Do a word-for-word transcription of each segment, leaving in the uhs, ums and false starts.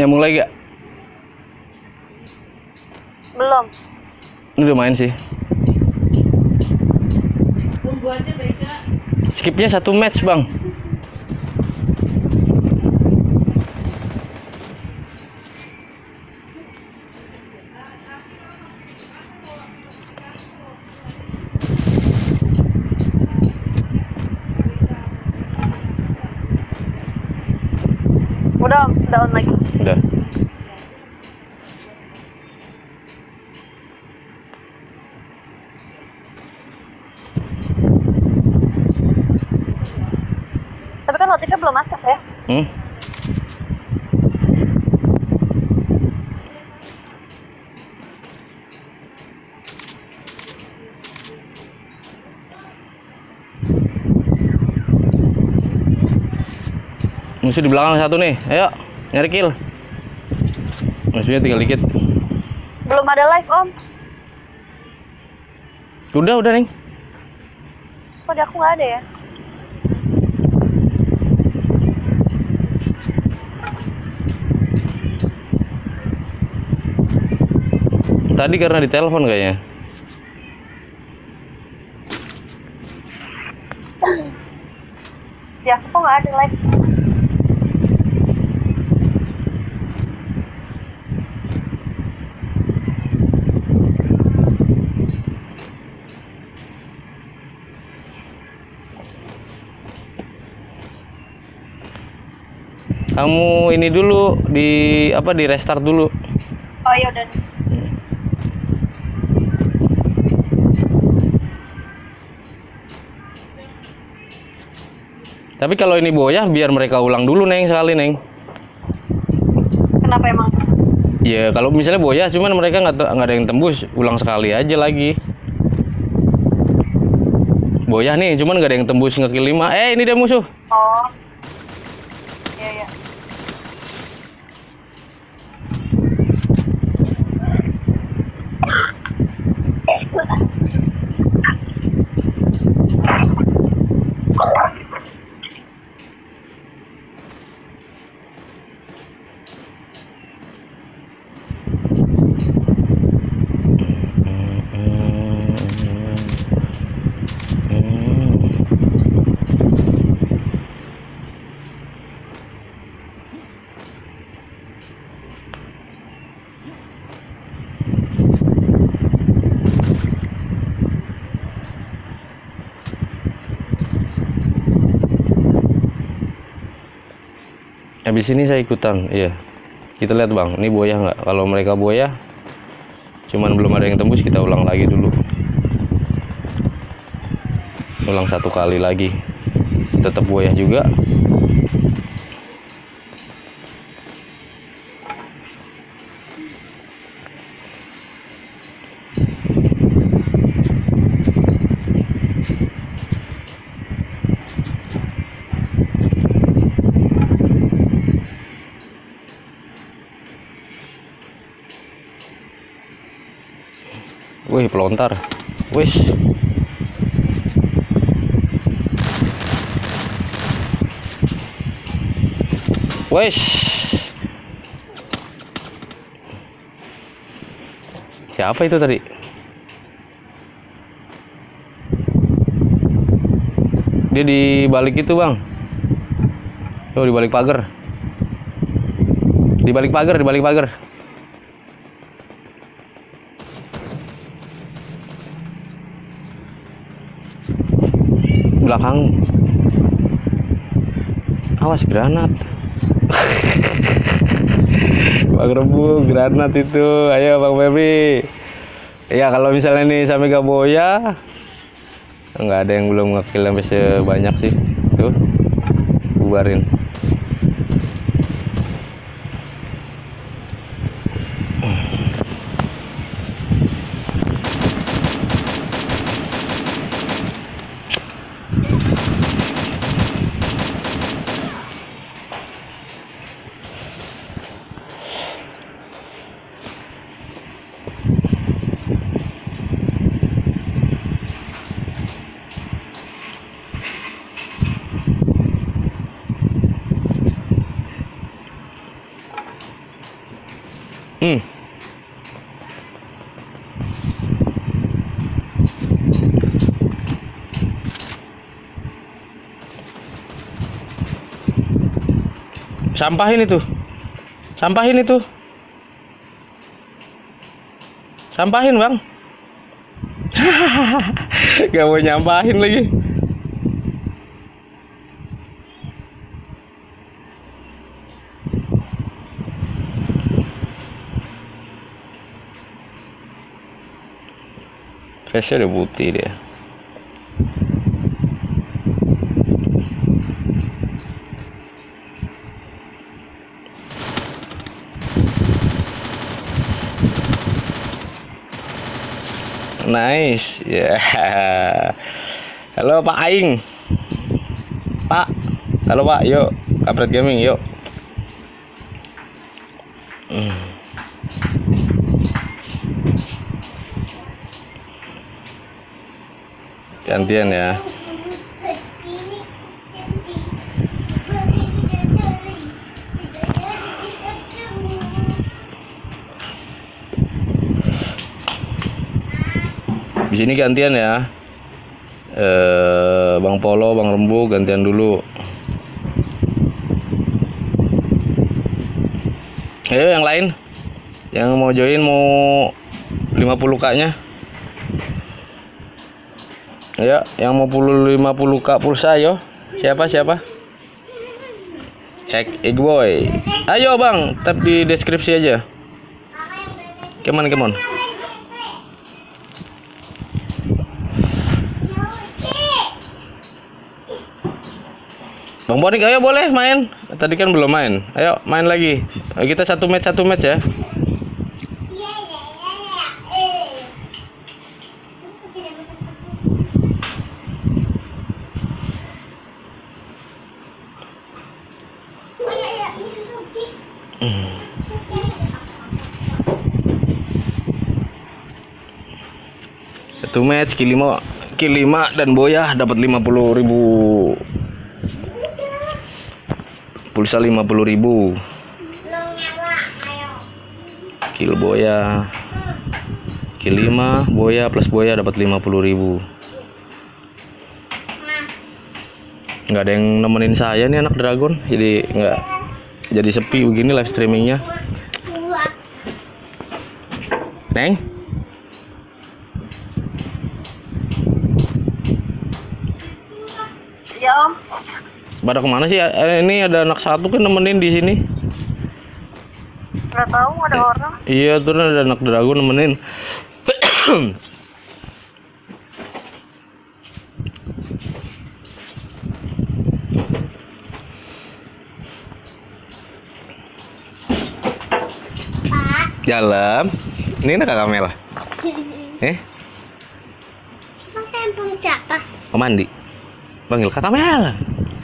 Nyambung lagi gak? Belum. Ini udah main sih. Pembuatnya beda. Skipnya satu match bang. Udah, udah on lagi. Udah. Tapi kan notifnya belum masuk ya. Hmm? Musuh di belakang satu nih, ayo nyari kill. Musuhnya tinggal dikit. Belum ada live om. Udah udah nih. Kok di aku nggak ada ya? Tadi karena ditelepon kayaknya. Ya aku kok nggak ada live. Kamu ini dulu di apa di restart dulu. Oh iya udah. Tapi kalau ini boyah biar mereka ulang dulu neng sekali neng. Kenapa emang? Ya kalau misalnya boyah cuman mereka nggak nggak ada yang tembus, ulang sekali aja lagi. Boyah nih cuman nggak ada yang tembus ngekill lima. Eh ini dia musuh. Oh. Iya iya. Habis ini saya ikutan, iya. Kita lihat bang, ini boyah nggak? Kalau mereka boyah, cuman belum ada yang tembus, kita ulang lagi dulu. Ulang satu kali lagi, tetap boyah juga. Wih, pelontar. Wih. Wih. Siapa itu tadi? Dia di balik itu, Bang. Oh, di balik pagar. Di balik pagar, di balik pagar. Belakang. Awas granat. Bang Rebu, granat itu. Ayo Bang Febri. Ya kalau misalnya ini sampai gak boya, nggak ada yang belum ngekill sampai sebanyak sih. Tuh, bubarin. Hmm. Sampahin itu. Sampahin itu. Sampahin, Bang. Gak mau nyampahin lagi. Face-nya udah putih dia. Nice. Ya. Yeah. Halo Pak Aing. Pak. Halo Pak, yuk. Kampret Gaming, yuk. Hmm. Gantian ya. Di sini gantian ya. Eh, Bang Polo, Bang Rembu gantian dulu. Ayo yang lain. Yang mau join mau lima puluh K-nya. Ayo, yang mau lima puluh K pulsa ayo. Siapa siapa? Egg, egg boy. Ayo Bang, tap di deskripsi aja. Come on, come on. Bang Bonik, ayo boleh main. Tadi kan belum main. Ayo main lagi. Ayo, kita satu match satu match ya. Satu match kill lima, kill lima dan Boyah dapat lima puluh ribu. Pulsa lima puluh ribu. Kill Boyah. Kill lima, Boyah plus Boyah dapat lima puluh ribu. Nggak ada yang nemenin saya nih anak Dragon, jadi nggak jadi sepi begini live streamingnya. Neng? Ya Om. Pada kemana sih? Eh, ini ada anak satu kan nemenin di sini. Nggak tahu ada orang. Iya, tuh ada anak Dragon nemenin. Jalan. Ini nak Kakak Mel. Eh? Mas handphone siapa? Mau mandi. Panggil Kakak Mel.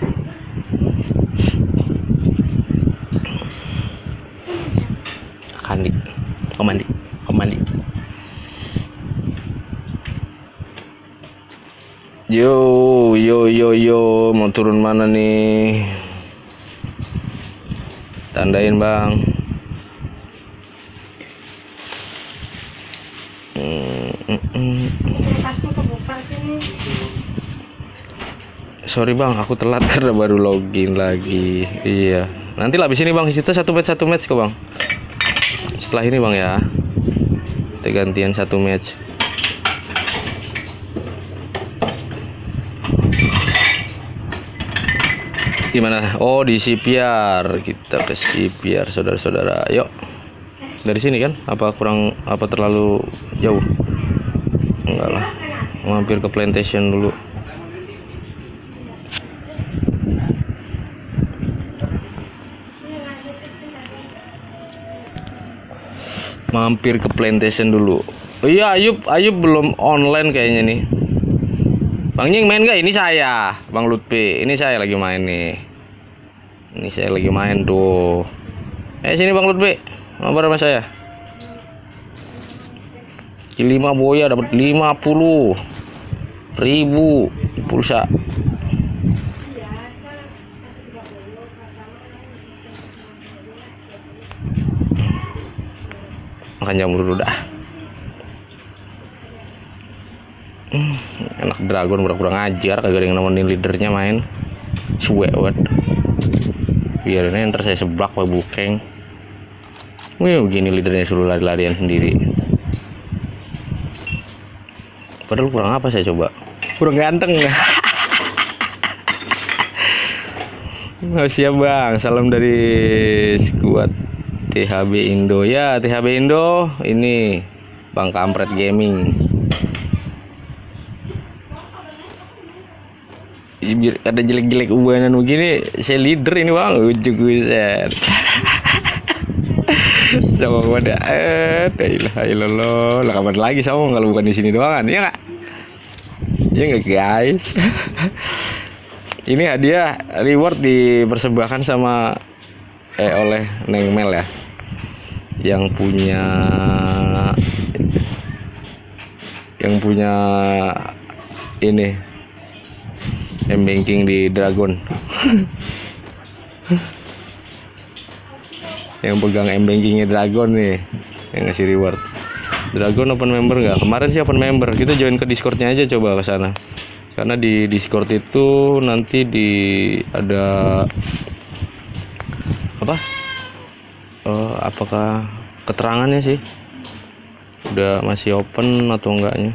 Kandi. Mau mandi. Mau mandi. Yo, yo, yo, yo, mau turun mana nih? Tandain Bang. Hmm, mm, mm. Sorry Bang, aku telat karena baru login lagi. Iya. Nanti lah abis ini Bang, kita satu match satu match kok Bang. Setelah ini Bang ya. Kita gantian satu match. Gimana? Oh di C P R. Kita ke C P R saudara-saudara. Yuk. Dari sini kan? Apa kurang apa terlalu jauh? Enggak lah. Mampir ke plantation dulu. Mampir ke plantation dulu. Oh iya, Ayub, Ayub belum online kayaknya nih. Bang Nying main gak? Ini saya, Bang Lutfi. Ini saya lagi main nih. Ini saya lagi main tuh. Eh sini Bang Lutfi. Ngobrol sama saya. lima Boyah dapat lima puluh ribu pulsa. makan jamur dulu dah. Hmm, enak dragon pura-pura ngajar, kagak ada yang nemenin leadernya main. Suwe banget. Biar ini ntar saya seblak pak bukeng. Wih, begini leadernya suruh lari-larian sendiri. Padahal kurang apa saya coba? Kurang ganteng nggak? Oh, siap bang, salam dari skuad T H B Indo ya. T H B Indo ini Bang Kampret Gaming. Biar ada jelek-jelek ubanan begini, saya leader ini bang, ujuk buset. Sama pada eh, ilah ilah lah kapan lagi sama kalau bukan di sini doang kan, ya nggak? Ya nggak guys. Ini hadiah reward dipersembahkan sama eh oleh Neng Mel ya, yang punya yang punya ini M-banking di Dragon. Yang pegang M-bankingnya Dragon nih yang ngasih reward. Dragon open member nggak? Kemarin sih open member. Kita join ke Discordnya aja, coba ke sana. Karena di Discord itu nanti di ada apa? Uh, apakah keterangannya sih udah masih open atau enggaknya?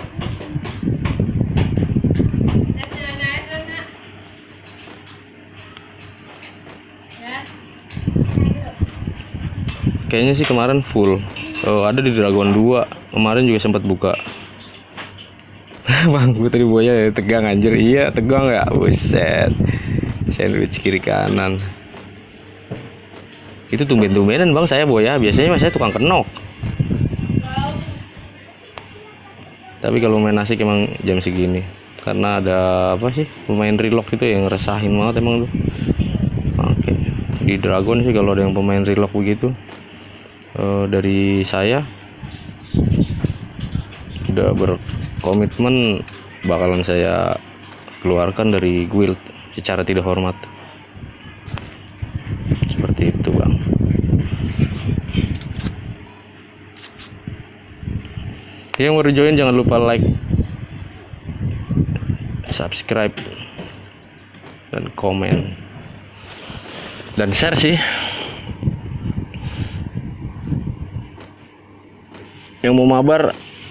Kayaknya sih kemarin full. Oh, ada di Dragon dua. Kemarin juga sempat buka. Bang, gue tadi buaya tegang anjir. Iya, tegang ya. Buset. Sandwich kiri kanan. Itu tumben-tumbenan bang saya buaya. Biasanya mas saya tukang kenok. Tapi kalau main asik emang jam segini. Karena ada apa sih? Pemain relock itu yang ngeresahin banget emang tuh. Oke. Di Dragon sih kalau ada yang pemain relock begitu. Uh, dari saya udah berkomitmen bakalan saya keluarkan dari guild secara tidak hormat. Seperti itu bang. Yang baru join jangan lupa like, subscribe, dan komen, dan share sih. Yang mau mabar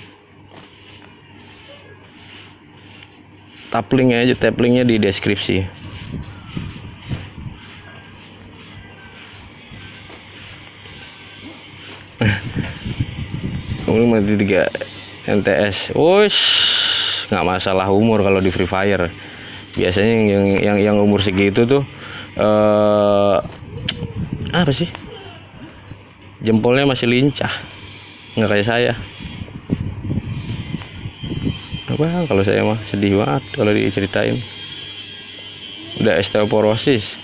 tap linknya aja, tap linknya di deskripsi. Umur mati tiga N T S, wush, nggak masalah umur kalau di Free Fire. Biasanya yang yang yang umur segitu tuh uh, apa sih? Jempolnya masih lincah. Nggak kayak saya. Apa kalau saya mah sedih banget kalau diceritain. Udah osteoporosis.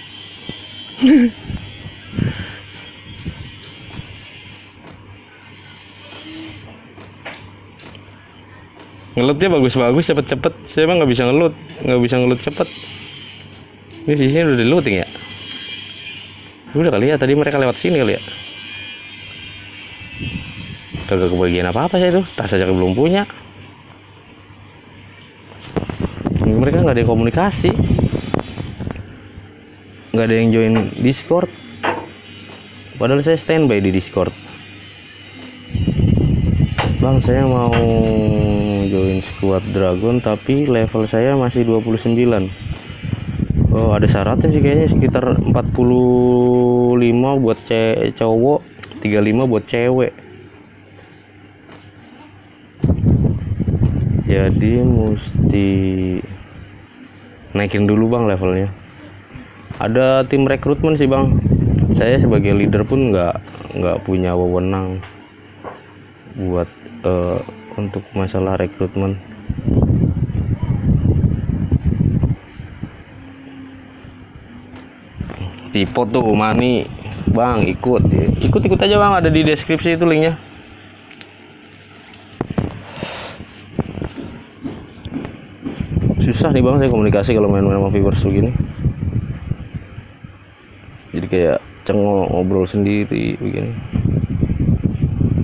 Ngelutnya bagus-bagus, cepet-cepet. Saya mah nggak bisa ngelut, nggak bisa ngelut cepet. Ini di sini udah diluting ya. Udah kali ya, tadi mereka lewat sini kali ya. Kagak kebagian apa-apa saya itu, tas aja belum punya. Mereka nggak ada yang komunikasi, nggak ada yang join Discord. Padahal saya standby di Discord. Bang, saya mau join squad Dragon tapi level saya masih dua puluh sembilan. Oh, ada syaratnya sih kayaknya, sekitar empat puluh lima buat ce cowok, tiga puluh lima buat cewek. Jadi mesti naikin dulu bang levelnya. Ada tim rekrutmen sih bang. Saya sebagai leader pun nggak nggak punya wewenang buat uh, untuk masalah rekrutmen. Tipe tuh Mani bang, ikut ikut ikut aja bang, ada di deskripsi itu linknya. Susah nih bang saya komunikasi kalau main-main sama viewers begini. Jadi kayak cengok ngobrol sendiri begini.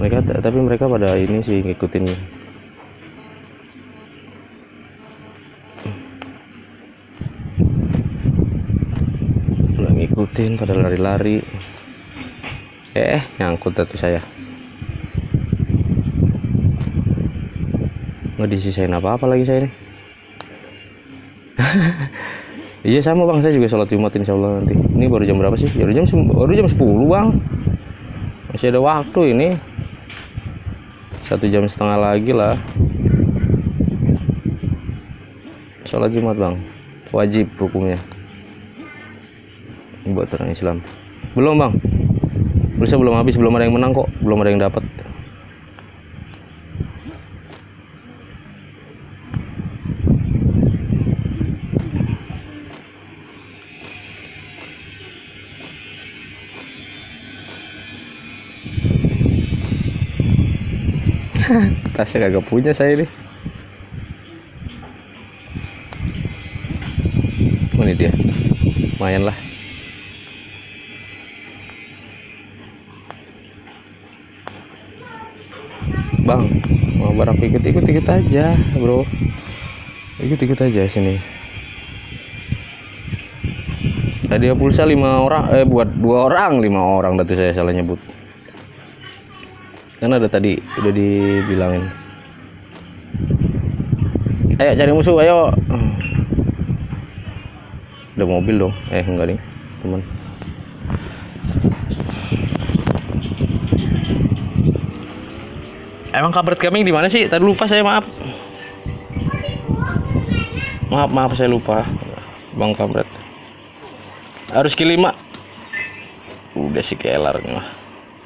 Mereka tapi mereka pada ini sih ngikutin. Nggak ngikutin, pada lari-lari. Eh, nyangkut tuh saya. Nggak disisain apa-apa lagi saya ini. Iya sama bang, saya juga sholat Jumat insya Allah nanti. Ini baru jam berapa sih? Baru jam baru jam sepuluh bang. Masih ada waktu ini. Satu jam setengah lagi lah. Sholat Jumat bang, wajib hukumnya. Ini buat orang Islam. Belum bang, bisa belum habis, belum ada yang menang kok, belum ada yang dapat. Tasnya kagak punya saya nih. Oh, ini dia, lumayan lah. Bang, mau barang ikut-ikut ikut aja bro, ikut-ikut aja sini. Tadi pulsa lima orang, eh buat dua orang, lima orang berarti saya salah nyebut. Kan ada tadi udah dibilangin. Ayo cari musuh, ayo. Ada mobil dong, eh enggak nih teman. Emang kabar kambing di mana sih? Tadi lupa saya, maaf. Maaf, maaf saya lupa. Bang Kamret. Harus Ki lima. Udah si kelar nih mah.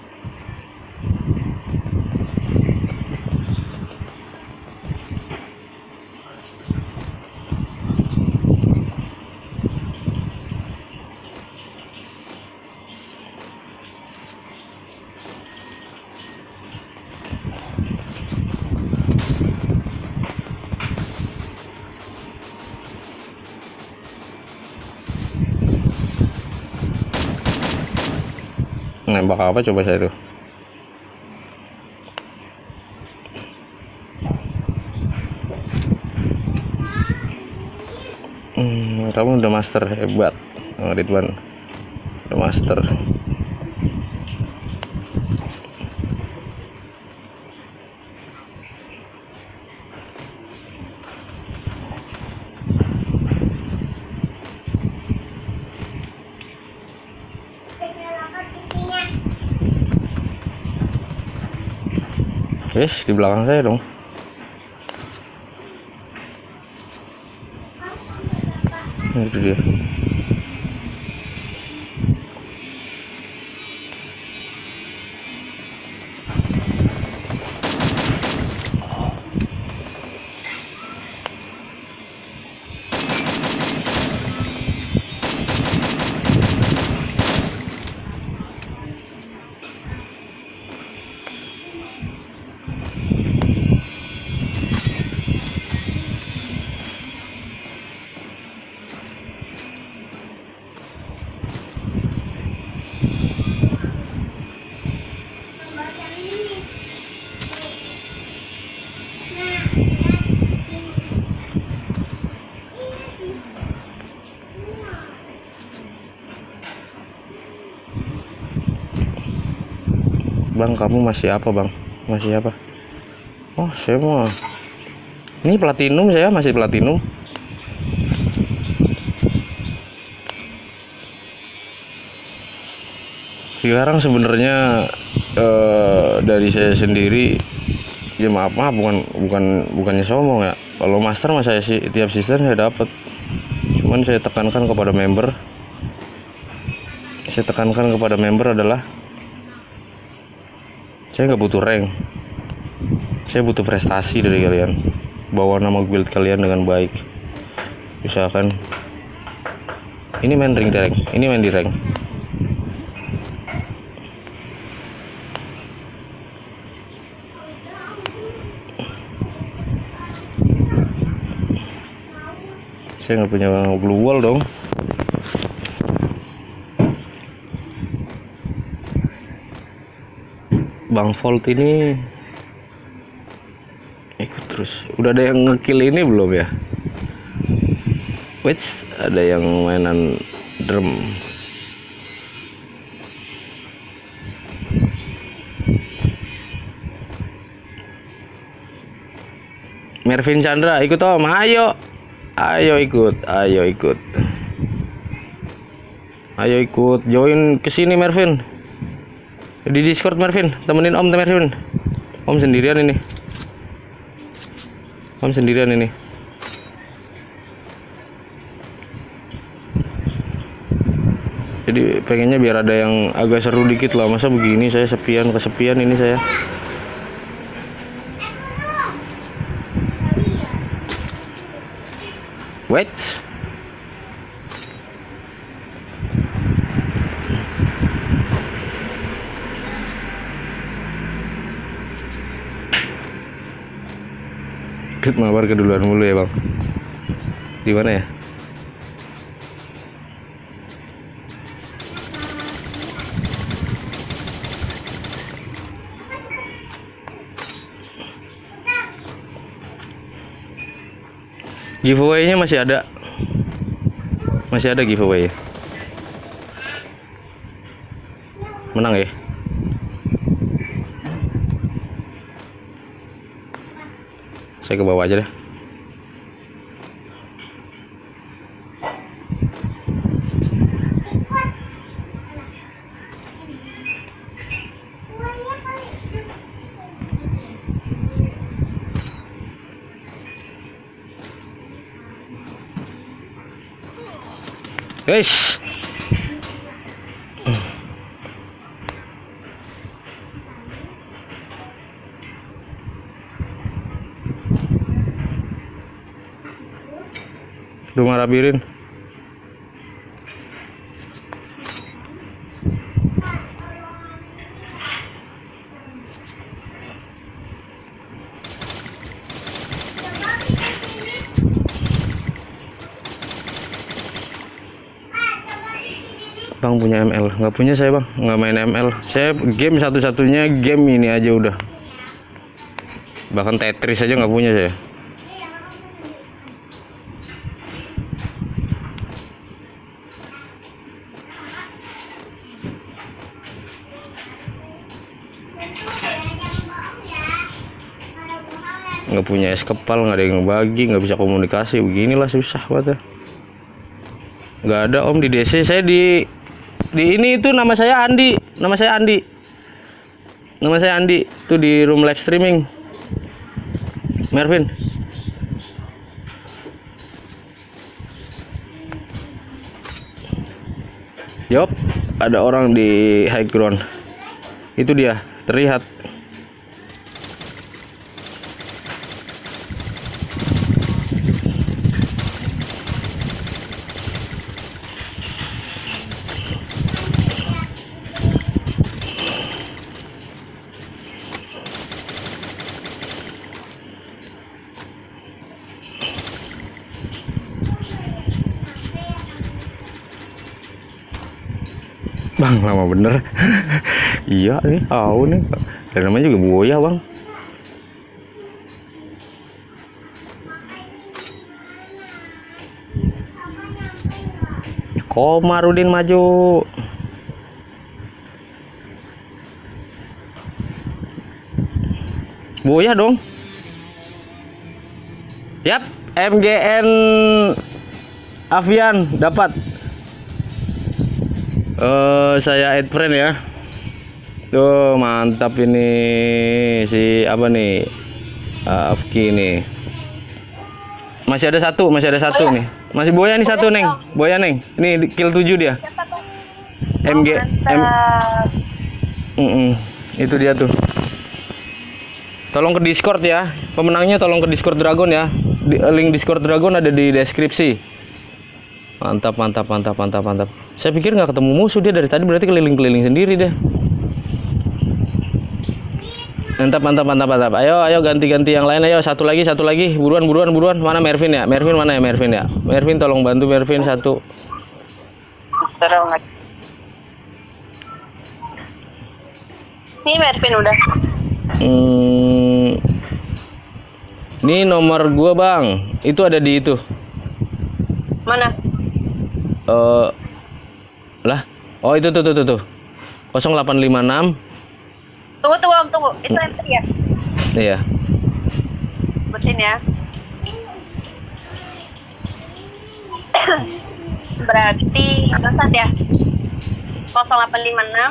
Nembak apa coba saya tuh? Hmm, kamu udah master, hebat. Oh, Ridwan udah master. Wes di belakang saya dong. Nah, itu dia. Bang, kamu masih apa bang? Masih apa? Oh, saya mau. Ini platinum, saya masih platinum. Sekarang sebenarnya eh, dari saya sendiri, ya maaf maaf bukan bukan bukannya sombong ya. Kalau master mah saya sih tiap season saya dapat. Cuman saya tekankan kepada member, saya tekankan kepada member adalah saya nggak butuh rank, saya butuh prestasi dari kalian, bawa nama guild kalian dengan baik. Misalkan ini main ring direct, ini main di rank. Saya nggak punya blue wall dong. Bang Volt ini ikut terus. Udah ada yang ngekill ini belum ya? Wait, ada yang mainan drum. Mervin Chandra ikut Om, ayo, ayo ikut, ayo ikut, ayo ikut, join ke sini Mervin, di Discord Mervin, temenin Om Mervin, Om sendirian ini, Om sendirian ini. Jadi pengennya biar ada yang agak seru dikit lah, masa begini saya sepian kesepian ini saya. Wait. Ikut mabar keduluan mulu ya Bang. Di mana ya? Giveaway-nya masih ada. Masih ada giveaway. Menang ya? Saya ke bawah aja deh. Guys, rumah labirin. Bang punya M L, nggak punya saya Bang, nggak main M L. Saya game satu-satunya game ini aja udah. Bahkan Tetris aja nggak punya saya. Nggak punya es kepal, nggak ada yang bagi, nggak bisa komunikasi, beginilah susah banget. Nggak ada Om di D C. Saya di di ini itu nama saya Andi, nama saya Andi, nama saya Andi. Itu di room live streaming, Mervin. Yop, ada orang di high ground. Itu dia, terlihat. Bang, lama bener. Iya nih, tahu nih. Dan namanya juga buaya Bang. Komarudin maju. Buaya dong. Yap, M G N Avian dapat. Uh, saya add friend ya. Tuh mantap ini si apa nih? Uh, Afki nih. Masih ada satu, masih ada satu nih. Masih buaya nih satu Neng. Buaya Neng. Ini kill tujuh dia. M G M. Mm -mm. Itu dia tuh. Tolong ke Discord ya. Pemenangnya tolong ke Discord Dragon ya. Di, link Discord Dragon ada di deskripsi. Mantap, mantap, mantap, mantap, mantap. Saya pikir nggak ketemu musuh dia dari tadi, berarti keliling-keliling sendiri deh. Mantap, mantap, mantap, mantap. Ayo, ayo ganti-ganti yang lain. Ayo satu lagi, satu lagi. Buruan, buruan, buruan. Mana Mervin ya? Mervin mana ya? Mervin ya? Mervin tolong bantu Mervin satu. Ini Mervin udah. Hmm, ini nomor gua bang, itu ada di itu. Mana? Eh, lah, oh itu tuh tuh tuh tuh, nol delapan lima enam. Tunggu tunggu Om, tunggu. Itu yang tadi ya? Iya. Sebutin ya. Berarti sesat ya? nol delapan lima enam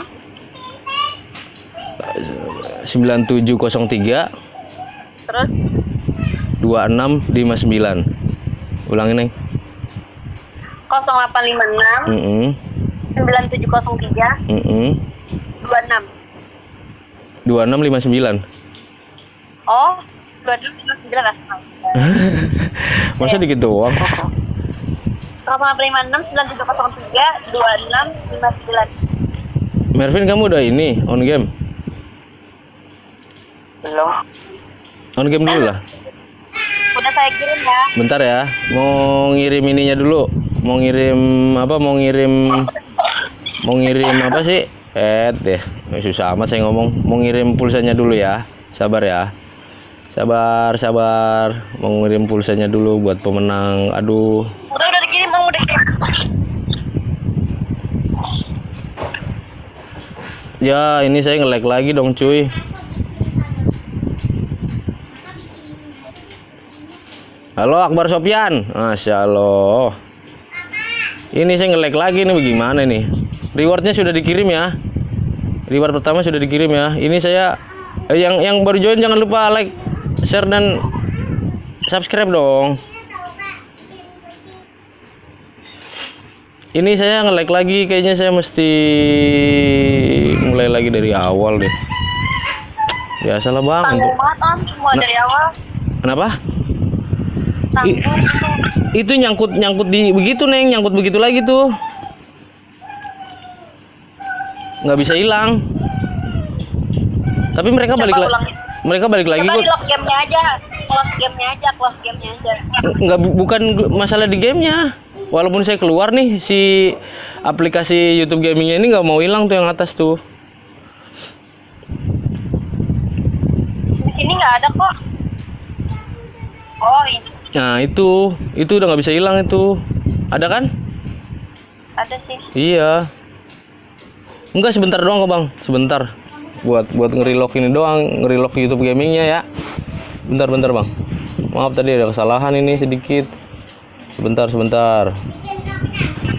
sembilan tujuh nol tiga terus dua enam lima sembilan. Ulangin neng. nol delapan lima enam Mm -mm. sembilan tujuh nol tiga Mm -mm. dua enam. dua enam lima sembilan. Oh, dua enam lima sembilan asal. Masa dikit doang? nol delapan lima enam sembilan tujuh nol tiga dua enam lima sembilan. Mervin, kamu udah ini on game? Belum. On game dulu lah. Udah saya kirim ya. Bentar ya, mau ngirim ininya dulu. Mau ngirim apa? Mau ngirim mau ngirim apa sih? Eh deh, susah amat saya ngomong. Mau ngirim pulsanya dulu ya. Sabar ya. Sabar, sabar. Mau ngirim pulsanya dulu buat pemenang. Aduh. Udah udah dikirim, Om, udah kirim. Ya, ini saya nge-lag lagi dong, cuy. Halo Akbar Sopyan. Masya Allah. Ini saya nge-lag lagi nih, bagaimana nih? Rewardnya sudah dikirim ya. Reward pertama sudah dikirim ya. Ini saya eh, yang yang baru join jangan lupa like, share dan subscribe dong. Ini saya nge-lag lagi, kayaknya saya mesti mulai lagi dari awal deh. Biasalah bang. Tanggung banget, Om, semua Nah. dari awal. Kenapa? Tanggung. Itu nyangkut nyangkut di begitu neng, nyangkut begitu lagi tuh, nggak bisa hilang. Tapi mereka Coba balik lagi, ulangi. mereka balik lagi Coba kok. di lock gamenya aja, close gamenya aja, close gamenya aja. Nggak, bu- bukan masalah di gamenya. Walaupun saya keluar nih, si aplikasi YouTube gamingnya ini nggak mau hilang tuh yang atas tuh. Di sini nggak ada kok. Oh, ini Nah itu, itu udah nggak bisa hilang itu. Ada kan? ada sih. Iya. Enggak, sebentar doang kok bang, sebentar. Buat buat ngerelock ini doang, ngerelock YouTube gamingnya ya. Bentar bentar bang. Maaf tadi ada kesalahan ini sedikit. Sebentar sebentar.